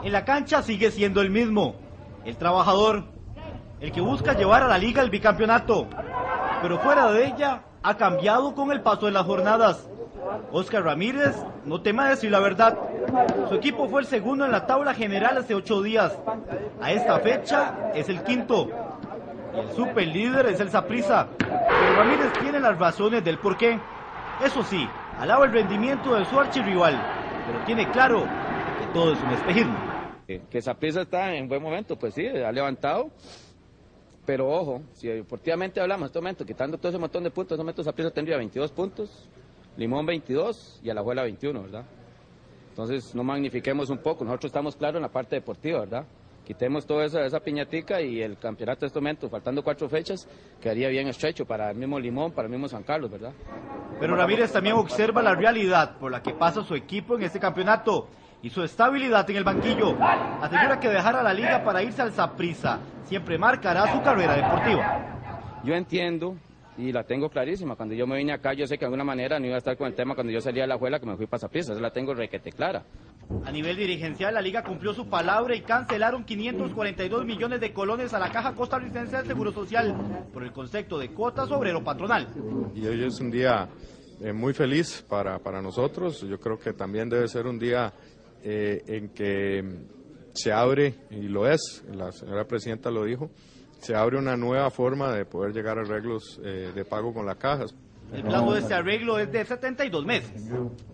En la cancha sigue siendo el mismo, el trabajador, el que busca llevar a la liga el bicampeonato, pero fuera de ella ha cambiado con el paso de las jornadas. Oscar Ramírez no teme decir la verdad, su equipo fue el segundo en la tabla general hace 8 días, a esta fecha es el quinto, y el superlíder es el Saprissa, pero Ramírez tiene las razones del porqué. Eso sí, alaba el rendimiento de su archirrival, pero tiene claro que todo es un espejismo. Que Saprissa está en buen momento, pues sí, ha levantado, pero ojo, si deportivamente hablamos en este momento, quitando todo ese montón de puntos, en este momento Saprissa tendría 22 puntos, Limón 22 y Alajuela 21, ¿verdad? Entonces no magnifiquemos un poco, nosotros estamos claros en la parte deportiva, ¿verdad? Quitemos toda esa piñatica y el campeonato en este momento, faltando 4 fechas, quedaría bien estrecho para el mismo Limón, para el mismo San Carlos, ¿verdad? Pero Ramírez también observa la realidad por la que pasa su equipo en este campeonato y su estabilidad en el banquillo. Asegura que dejar a la liga para irse al Saprissa siempre marcará su carrera deportiva. Yo entiendo y la tengo clarísima. Cuando yo me vine acá, yo sé que de alguna manera no iba a estar con el tema cuando yo salí de Alajuela, que me fui para Saprissa. Esa la tengo requete clara. A nivel dirigencial, la liga cumplió su palabra y cancelaron 542 millones de colones a la Caja Costarricense del Seguro Social por el concepto de cuotas obrero-patronal. Y hoy es un día muy feliz para nosotros. Yo creo que también debe ser un día en que se abre, y lo es, la señora presidenta lo dijo, se abre una nueva forma de poder llegar a arreglos de pago con las cajas. El plazo de este arreglo es de 72 meses.